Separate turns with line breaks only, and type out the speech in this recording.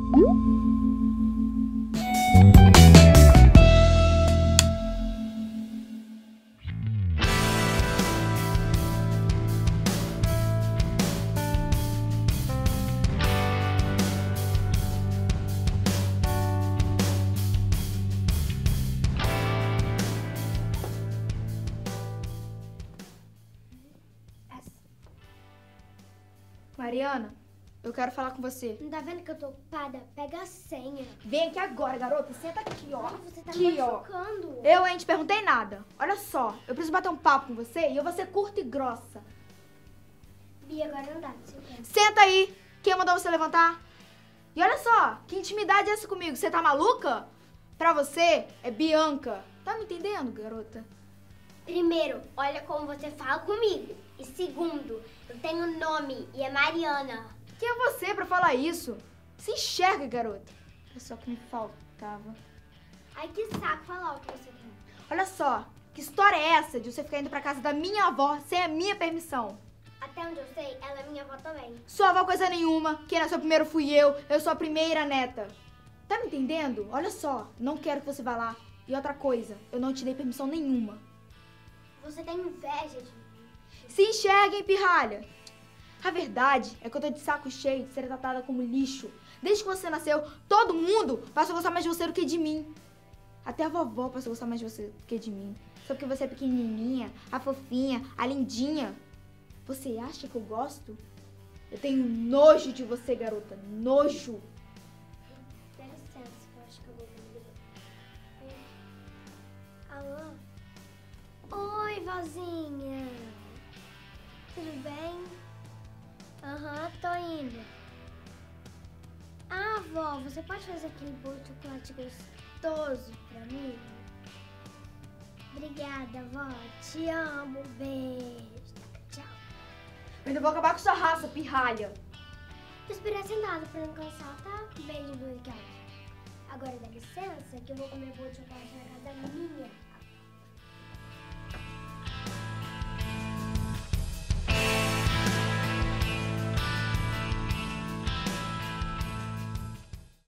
Mariana, eu quero falar com você.
Não tá vendo que eu tô ocupada? Pega a senha.
Vem aqui agora, garota. Senta aqui, ó.
Ai, você tá
aqui,
me machucando.
Eu, hein, te perguntei nada. Olha só, eu preciso bater um papo com você e eu vou ser curta e grossa.
Bia, agora não dá, seu tempo.
Senta aí. Quem mandou você levantar? E olha só, que intimidade é essa comigo? Você tá maluca? Pra você, é Bianca. Tá me entendendo, garota?
Primeiro, olha como você fala comigo. E segundo, eu tenho nome e é Mariana.
Quem é você pra falar isso? Se enxerga, garota. É só que me faltava.
Ai, que saco falar o que você quer.
Olha só, que história é essa de você ficar indo pra casa da minha avó sem a minha permissão?
Até onde eu sei, ela é minha avó também.
Sua avó coisa nenhuma. Quem nasceu primeiro fui eu sou a primeira neta. Tá me entendendo? Olha só, não quero que você vá lá. E outra coisa, eu não te dei permissão nenhuma.
Você tem inveja de mim.
Se enxerguem, pirralha. A verdade é que eu tô de saco cheio de ser tratada como lixo. Desde que você nasceu, todo mundo passou a gostar mais de você do que de mim. Até a vovó passou a gostar mais de você do que de mim. Só porque você é pequenininha, a fofinha, a lindinha. Você acha que eu gosto? Eu tenho nojo de você, garota. Nojo.
Dá licença, que eu acho que eu vou beber. Alô? Oi, vozinha. Tudo bem? Aham, tô indo. Ah, vó, você pode fazer aquele bolo de chocolate gostoso pra mim? Obrigada, vó. Te amo. Beijo. Tchau.
Eu ainda vou acabar com sua raça, pirralha.
Tô esperando sentado pra não cansar, tá? Beijo do Ricardo. Agora dá licença que eu vou comer bolo de chocolate na casa minha.